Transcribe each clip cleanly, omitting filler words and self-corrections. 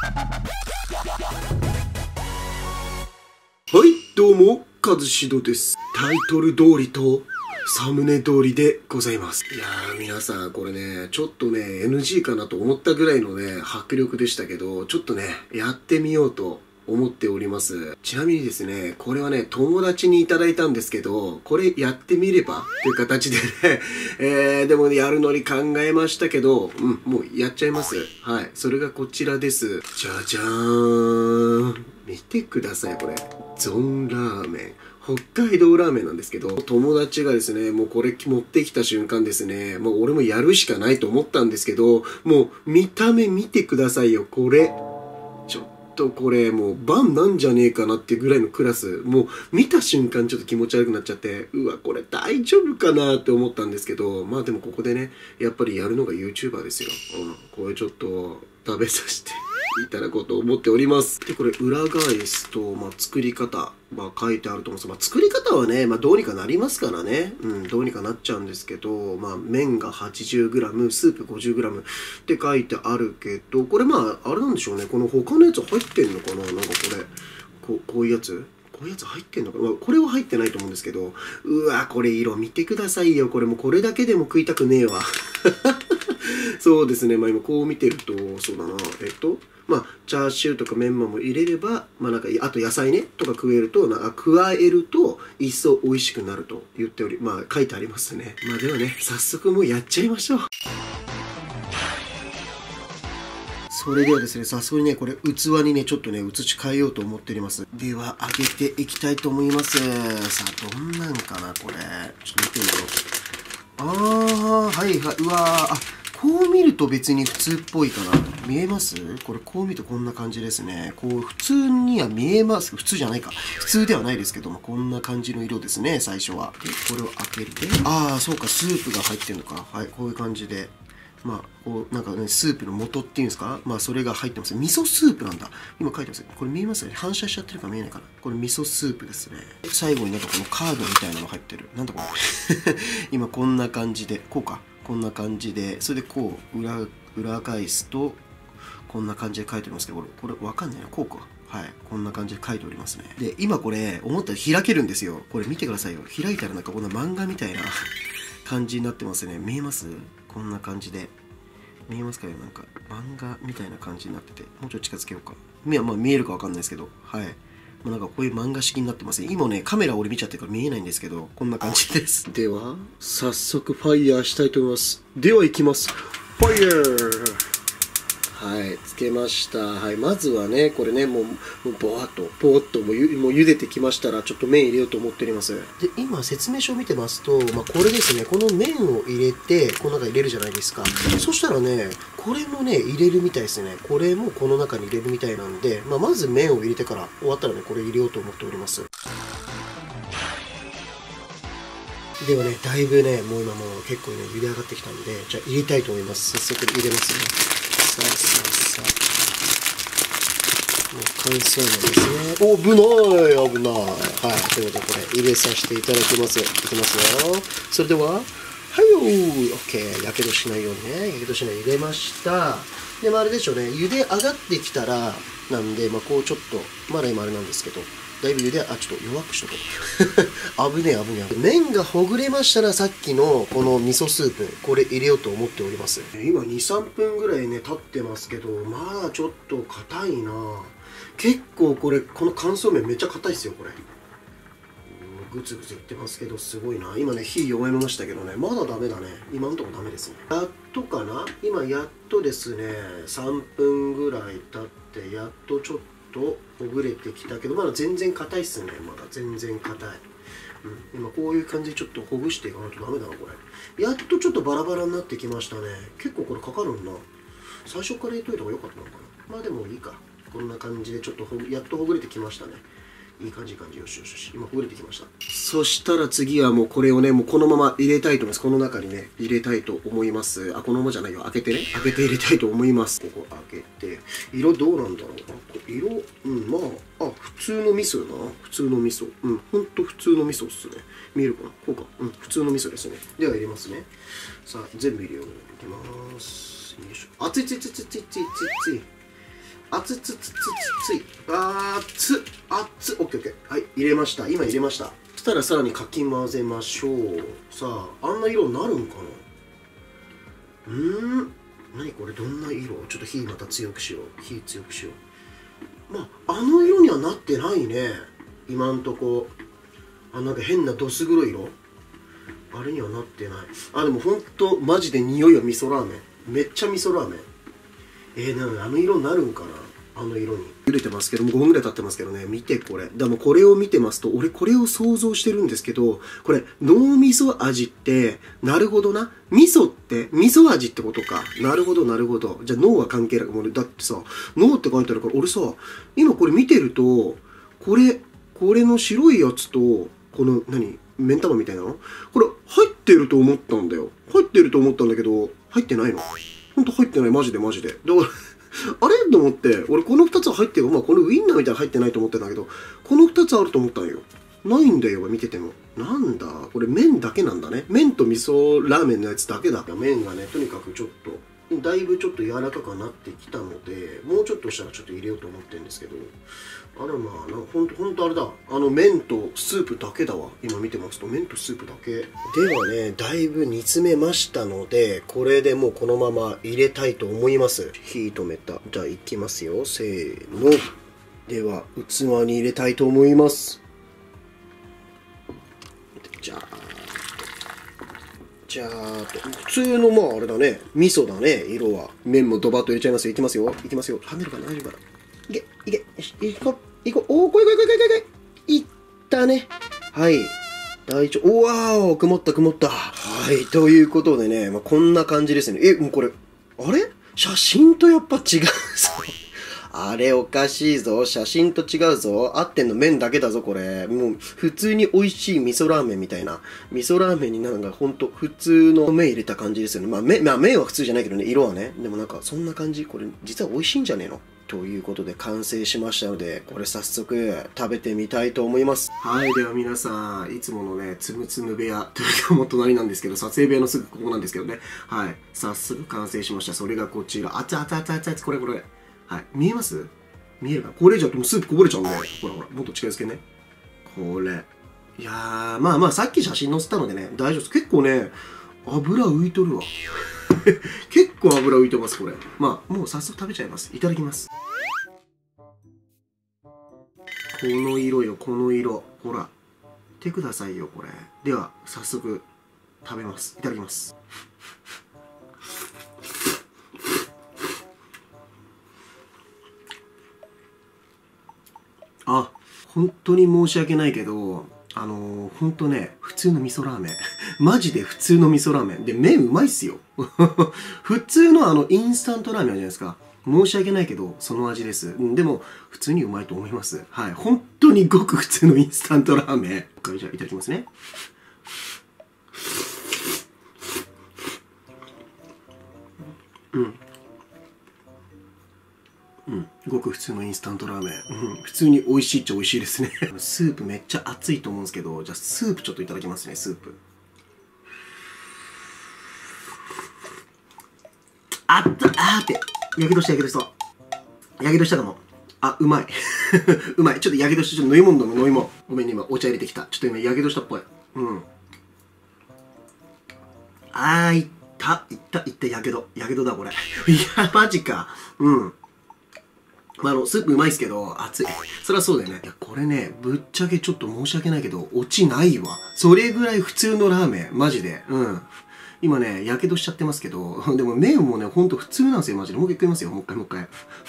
はい、どうも、カズシドです。タイトル通りと、サムネ通りでございます。いやー、皆さん、これね、ちょっとね、NG かなと思ったぐらいのね、迫力でしたけど、ちょっとね、やってみようと思っております。ちなみにですね、これはね、友達にいただいたんですけど、これやってみればっていう形でね、でもね、やるのに考えましたけど、もうやっちゃいます。はい。それがこちらです。じゃじゃーん。見てください、これ。ゾンラーメン。北海道ラーメンなんですけど、友達がですね、もうこれ持ってきた瞬間ですね、もう俺もやるしかないと思ったんですけど、もう見た目見てくださいよ、これ。ちょっとこれもうバンなんじゃねえかなっていうぐらいのクラス、もう見た瞬間ちょっと気持ち悪くなっちゃって、うわ、これ大丈夫かなって思ったんですけど、まあでもここでね、やっぱりやるのが YouTuber ですよ。これちょっと食べさせていただこうと思っております。で、これ裏返すと、作り方、書いてあると思うんです。作り方はね、どうにかなりますからね。どうにかなっちゃうんですけど、麺が 80g、スープ 50g って書いてあるけど、これあれなんでしょうね。この他のやつ入ってんのかな、なんかこういうやつこういうやつ入ってんのかな、これは入ってないと思うんですけど、うわ、これ色見てくださいよ。これもうこれだけでも食いたくねえわ。そうですね。今こう見てると、そうだな。チャーシューとかメンマも入れれば、あと野菜ね、とか加えると、一層美味しくなると言っており、書いてありますね。ではね、早速もうやっちゃいましょう。それではですね、早速ね、これ器にね、ちょっとね、移し替えようと思っております。では、開けていきたいと思います。さあ、どんなんかな、これ。ちょっと見てみよう。はいはい。うわー、こう見ると別に普通っぽいかな。見えます？これこう見るとこんな感じですね。こう普通には見えます。普通じゃないか。普通ではないですけども、こんな感じの色ですね、最初は。で、これを開けて。そうか、スープが入ってんのか。はい、こういう感じで。こう、なんかね、スープの素っていうんですか？それが入ってます。味噌スープなんだ。今書いてます。これ見えますね。反射しちゃってるから見えないかな。これ味噌スープですね。最後になんかこのカードみたいなの入ってる。なんだこれ。今こんな感じで、こうか。こんな感じで、それでこう、裏返すと、こんな感じで書いておりますけど、これわかんないな。こうか。はい。こんな感じで書いておりますね。で、今これ、思ったら開けるんですよ。これ見てくださいよ。開いたらなんかこんな漫画みたいな感じになってますね。見えます？こんな感じで。見えますかね？なんか漫画みたいな感じになってて、もうちょっと近づけようか。見えるかわかんないですけど、はい。なんかこういう漫画式になってますね。今ね、カメラ俺見ちゃってるから見えないんですけど、こんな感じです。では、早速ファイヤーしたいと思います。では行きます。ファイヤー！はい、つけました。はい、まずはね、これね、もうぼーっと、もう茹でてきましたら、ちょっと麺入れようと思っております。で、今、説明書を見てますと、これですね、この麺を入れて、この中に入れるじゃないですか。そしたらね、これもね、入れるみたいですね。これもこの中に入れるみたいなんで、まず麺を入れてから、終わったらね、これ入れようと思っております。ではね、だいぶね、もう今もう結構ね、茹で上がってきたんで、じゃあ入れたいと思います。早速入れますね。さあ。もう完成なんですね。危ない。はい。ということで、これ入れさせていただきます。いきますよ。それでは、はいよー。OK。やけどしないようにね。やけどしないように入れました。で、あれでしょうね。茹で上がってきたら、なんで、こうちょっと、まだ今あれなんですけど、だいぶちょっと弱くしとこう。危ねえ。麺がほぐれましたら、さっきのこの味噌スープ、これ入れようと思っております。今2、3分ぐらいね、経ってますけど、まだちょっと硬いな。結構この乾燥麺めっちゃ硬いっすよ、これ。グツグツいってますけど、すごいな。今ね、火弱めましたけどね、まだダメだね。今のところダメですね。やっとかな？今やっとですね、3分ぐらい経って、やっとちょっとほぐれてきたけど、まだ全然硬いっすね。まだ全然硬い。今こういう感じでちょっとほぐしていかないとダメだな、これ。やっとちょっとバラバラになってきましたね。結構これかかるんだ。最初から入れといた方が良かったのかな。でもいいか。こんな感じでちょっとやっとほぐれてきましたね。いい感じ。よし。今ほぐれてきました。そしたら次はもうこれをね、もうこのまま入れたいと思います。この中にね、入れたいと思います。このままじゃないよ。開けて入れたいと思います。ここ開けて。色どうなんだろう。色、普通の味噌よな。普通の味噌。ほんと普通の味噌っすね。見えるかな？こうか。普通の味噌ですね。では入れますね。さあ、全部入れよう。いきます。よいしょ。熱い。 熱つつつつつい。熱っ。熱っ。オッケーオッケー。はい、入れました。今入れました。そしたらさらにかき混ぜましょう。さあ、あんな色になるんかな。何これ、どんな色。ちょっと火また強くしよう。火強くしよう。まあ、あの色にはなってないね。今んとこ。なんか変などす黒い色。あれにはなってない。でもほんと、マジで匂いは味噌ラーメン。めっちゃ味噌ラーメン。あの色になるんかな、あの色に。茹でてますけども、5分ぐらい経ってますけどね、見てこれ。でもこれを見てますと、俺これを想像してるんですけど、これ、脳味噌味って、なるほどな。味噌って、味噌味ってことか。なるほど、なるほど。じゃあ脳は関係ない。俺、だってさ、脳って書いてあるから、俺さ、今これ見てると、これの白いやつと、この、目ん玉みたいなのこれ、入ってると思ったんだよ。入ってると思ったんだけど、入ってないの。ほんと入ってない、マジでマジで。だからあれと思って、俺この2つは入ってる。まあこのウインナーみたいなの入ってないと思ってたんだけど、この2つあると思ったんよ。ないんだよ、見てても。なんだ、これ麺だけなんだね。麺と味噌ラーメンのやつだけだ。麺がね、とにかくちょっと、だいぶちょっと柔らかくなってきたので、もうちょっとしたらちょっと入れようと思ってるんですけど、まあ、ほんとあれだ。麺とスープだけだわ。今見てますと、麺とスープだけ。ではね、だいぶ煮詰めましたので、これでもうこのまま入れたいと思います。火止めた。じゃあ、いきますよ。せーの。では、器に入れたいと思います。じゃあ普通の、まああれだね。味噌だね、色は。麺もドバッと入れちゃいますよ。いきますよ。いきますよ。はめるかな、大丈夫かな。いけ。よし、行こう。おー、来い。いったね。はい。大丈夫。おわー、曇った。はい。ということでね、まあ、こんな感じですね。もうこれ、あれ写真とやっぱ違うぞ。あれおかしいぞ。写真と違うぞ。合ってんの麺だけだぞ、これ。もう、普通に美味しい味噌ラーメンみたいな。味噌ラーメンになんかほんと、普通の麺入れた感じですよね。まあ麺は普通じゃないけどね、色はね。でもなんか、そんな感じ。これ、実は美味しいんじゃねえのということで完成しましたので、これ早速食べてみたいと思います。はい、では皆さん、いつものね、つむつむ部屋というかもう隣なんですけど、撮影部屋のすぐここなんですけどね。はい、早速完成しました。それがこちら。熱々、これ。はい、見えます？見えるかな？これじゃもうスープこぼれちゃうんで、ほら、もっと近づけね。これ。いやー、まあ、さっき写真載せたのでね、大丈夫です。結構ね、油浮いとるわ。結構油浮いてます、これ。まあ、もう早速食べちゃいます。いただきます。この色よ、この色。ほら。見てくださいよ、これ。では、早速、食べます。いただきます。本当に申し訳ないけど、本当ね、普通の味噌ラーメン。マジで普通の味噌ラーメン。で、麺うまいっすよ。普通のインスタントラーメンあるじゃないですか。申し訳ないけど、その味です。でも、普通にうまいと思います。はい。本当にごく普通のインスタントラーメン。これじゃあいただきますね。ごく普通のインスタントラーメン。普通に美味しいっちゃ美味しいですね。スープめっちゃ熱いと思うんですけど、じゃあスープちょっといただきますね、スープ。あって、やけどした。やけどしたかも。うまい。うまい。ちょっとやけどして、ちょっと飲み物。ごめんね、今お茶入れてきた。ちょっと今やけどしたっぽい。いった、やけどだ、これ。いや、マジか。スープうまいっすけど、熱い。そりゃそうだよね。いや、これね、ぶっちゃけちょっと申し訳ないけど、オチないわ。それぐらい普通のラーメン。マジで。今ね、やけどしちゃってますけど、でも麺もね、ほんと普通なんですよ、マジで。もう一回食いますよ、もう一回。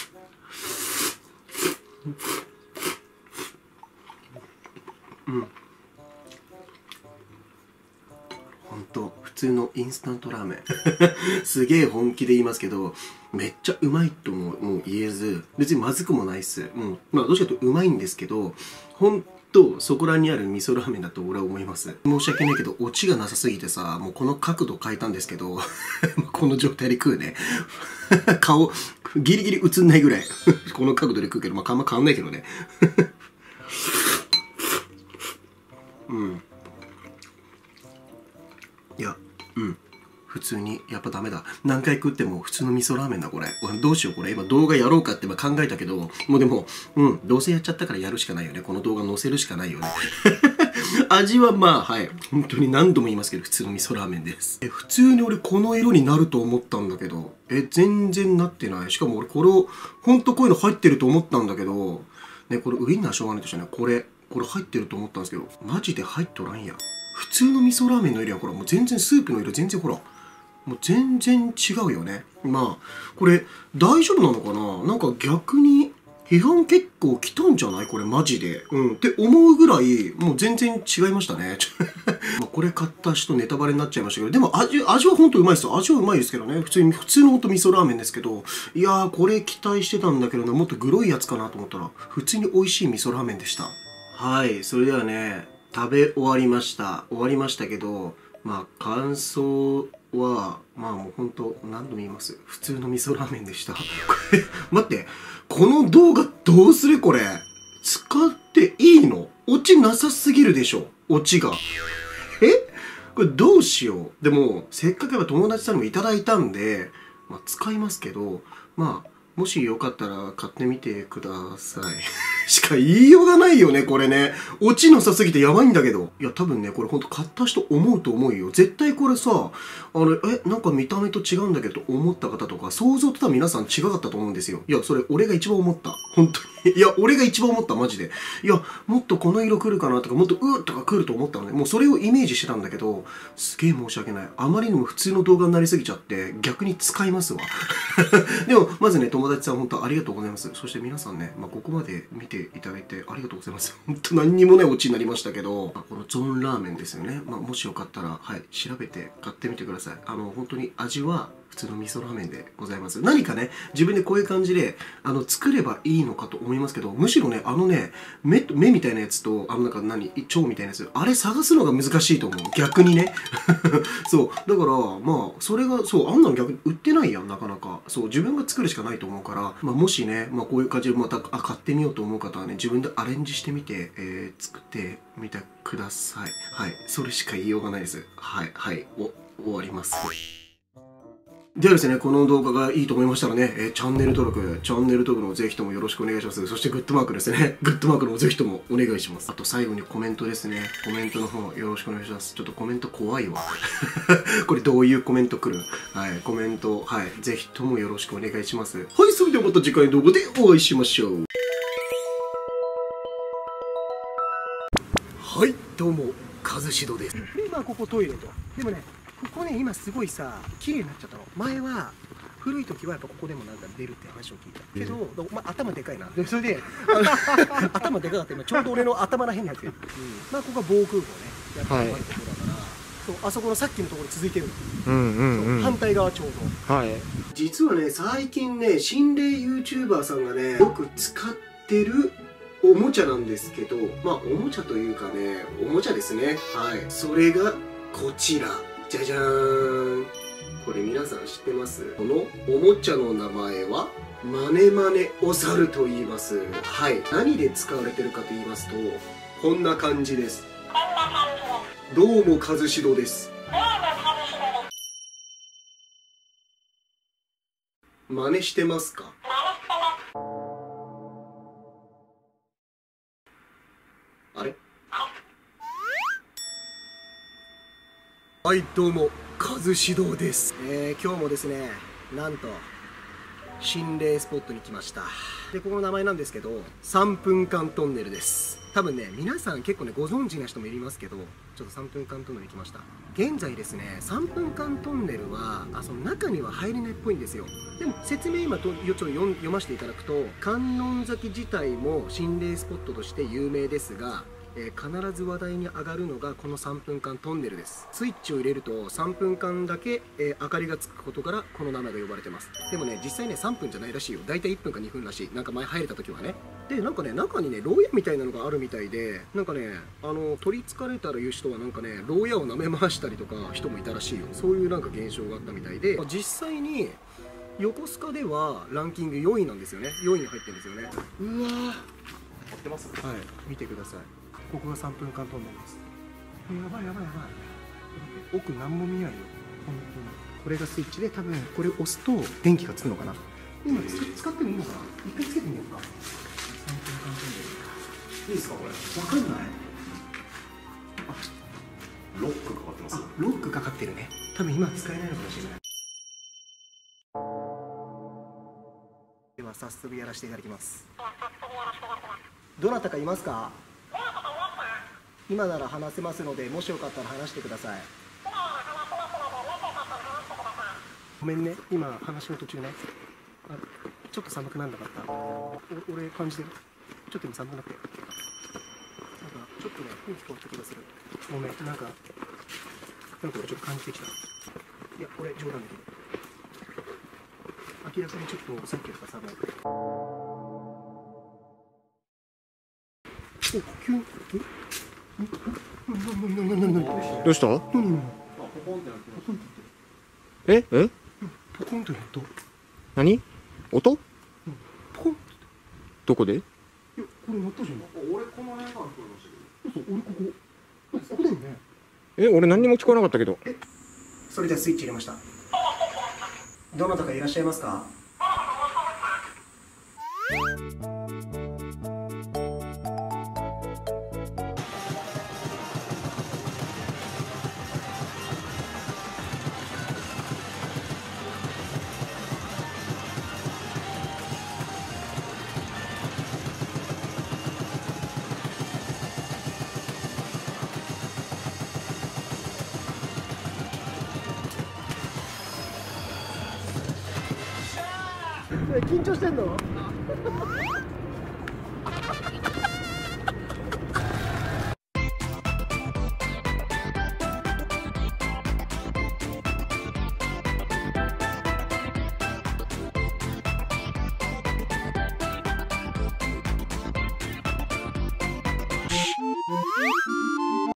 ほんと、普通のインスタントラーメン。すげえ本気で言いますけど、めっちゃうまいとも言えず、別にまずくもないっす。まあ、どっちかというとうまいんですけど、ほんと、そこらにある味噌ラーメンだと俺は思います。申し訳ないけど、オチがなさすぎてさ、もうこの角度変えたんですけど、この状態で食うね。顔、ギリギリ映んないぐらい。この角度で食うけど、まあ、あんま変わんないけどね。いや、 普通に。やっぱダメだ。何回食っても普通の味噌ラーメンだ、これ。どうしよう、これ。今動画やろうかって考えたけど、もうでも、どうせやっちゃったからやるしかないよね。この動画載せるしかないよね。味はまあ、はい。本当に何度も言いますけど、普通の味噌ラーメンです。普通に俺この色になると思ったんだけど、全然なってない。しかも俺これを、ほんとこういうの入ってると思ったんだけど、ね、これウインナーしょうがないとしてね、これ入ってると思ったんですけど、マジで入っとらんや。普通の味噌ラーメンの色や、ほら、もう全然スープの色全然ほら、もう全然違うよね。まあ、これ大丈夫なのかな。なんか逆に批判結構来たんじゃないこれマジで。って思うぐらい、もう全然違いましたね。まあこれ買った人ネタバレになっちゃいましたけど、でも味はほんとうまいですよ。味はうまいですけどね。普通のほんと味噌ラーメンですけど、いやー、これ期待してたんだけどな、もっとグロいやつかなと思ったら、普通に美味しい味噌ラーメンでした。はい、それではね、食べ終わりました。終わりましたけど、まあ感想は、まあもうほんと何度も言います。普通の味噌ラーメンでした。待って、この動画どうするこれ。使っていいの？オチなさすぎるでしょ。オチが。これどうしよう。でも、せっかくやっぱ友達さんにもいただいたんで、まあ使いますけど、まあ、もしよかったら買ってみてください。しか言いようがないよね、これね。オチのさすぎてやばいんだけど。いや、多分ね、これほんと買った人思うと思うよ。絶対これさ、なんか見た目と違うんだけど思った方とか、想像と多分皆さん違かったと思うんですよ。いや、それ俺が一番思った。本当に。いや、俺が一番思った、マジで。いや、もっとこの色来るかなとか、もっとうーとか来ると思ったのね。もうそれをイメージしてたんだけど、すげえ申し訳ない。あまりにも普通の動画になりすぎちゃって、逆に使いますわ。でも、まずね、友達さん本当ありがとうございます。そして皆さんね、ここまで見ていただいてありがとうございます。本当何にもないオチになりましたけど、このゾーンラーメンですよね。もしよかったら、はい、調べて買ってみてください。本当に味は普通の味噌ラーメンでございます。何かね、自分でこういう感じで、作ればいいのかと思いますけど、むしろね、目みたいなやつと、なんか腸みたいなやつ、あれ探すのが難しいと思う。逆にね。そう。だから、まあ、それが、そう、あんなの逆に売ってないやん、なかなか。そう、自分が作るしかないと思うから、もしね、こういう感じでまた、買ってみようと思う方はね、自分でアレンジしてみて、作ってみてください。はい。それしか言いようがないです。はい、はい。終わります。ではですね、この動画がいいと思いましたらね、チャンネル登録のぜひともよろしくお願いします。そしてグッドマークですね。グッドマークのぜひともお願いします。あと最後にコメントですね。コメントの方よろしくお願いします。ちょっとコメント怖いわ。これどういうコメント来る？はい、コメント、はい、ぜひともよろしくお願いします。はい、それではまた次回の動画でお会いしましょう。はい、どうも、和志戸です。今ここトイレと。でもね、ここね、今すごいさ、綺麗になっちゃったの。前は、古い時はやっぱここでもなんか出るって話を聞いた。けど、頭でかいな。で、それで、頭でかかった今、ちょうど俺の頭らへんに入ってる。ここは防空壕ね、やってるところだから、そう、あそこのさっきのところ続いてるの。反対側ちょうど。はい。実はね、最近ね、心霊 YouTuber さんがね、よく使ってるおもちゃなんですけど、おもちゃというかね、おもちゃですね。はい。それが、こちら。じゃじゃーん。これ皆さん知ってます？このおもちゃの名前はマネマネお猿と言います。はい。何で使われてるかと言いますと、こんな感じです。どうも和志戸です。真似してますか？あれ？はい、どうも、和志戸です。今日もですね、なんと、心霊スポットに来ました。で、ここの名前なんですけど、3分間トンネルです。多分ね、皆さん結構ね、ご存知な人もいますけど、ちょっと3分間トンネルに来ました。現在ですね、3分間トンネルは、その中には入れないっぽいんですよ。でも、説明今ちょっと読ませていただくと、観音崎自体も心霊スポットとして有名ですが、必ず話題に上がるのがこの3分間トンネルです。スイッチを入れると3分間だけ、明かりがつくことからこの名前が呼ばれてます。でもね、実際ね3分じゃないらしいよ。だいたい1分か2分らしい。なんか前入れた時はね。で、なんかね、中にね牢屋みたいなのがあるみたいで、なんかね、取りつかれたらいう人はなんかね、牢屋を舐め回したりとか人もいたらしいよ。そういうなんか現象があったみたいで、実際に横須賀ではランキング4位なんですよね。4位に入ってるんですよね。うわー、合ってます？はい、見てください。ここが3分間トンネルです。やばいやばいやばい。奥何も見えないよ。 これがスイッチで、多分これを押すと電気がつくのかな。今使ってもいいのかな。一回つけてみようか。いいですかこれ。わかんない。 ロックかかってます。 あ、ロックかかってるね。多分今使えないのかもしれない。では早速やらせていただきます。どなたかいますか？今なら話せますので、もしよかったら話してください。ごめんね、今話の途中ね。ちょっと寒くなんなかった。俺感じてる。ちょっと今寒くなって。なんかちょっとね、雰囲気変わった気がする。ごめん、なんか俺ちょっと感じてきた。いや、これ冗談だけど。明らかにちょっとさっきよりか寒い。お、急に。 どうした？ ポコンとやっと。 何？音？ ポコン。 どこで？ いや、これ鳴ったじゃん。 俺この辺から聞こえましたけど。 そうそう、俺ここだよね。 俺何にも聞こえなかったけど。 それではスイッチ入れました。どなたかいらっしゃいますか？緊張してんの？